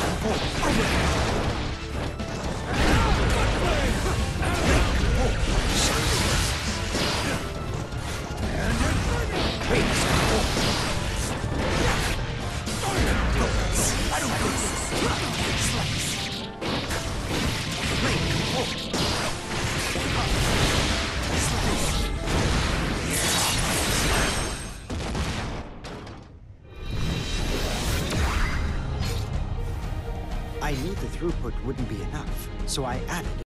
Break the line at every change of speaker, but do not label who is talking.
I knew the throughput wouldn't be enough, so I added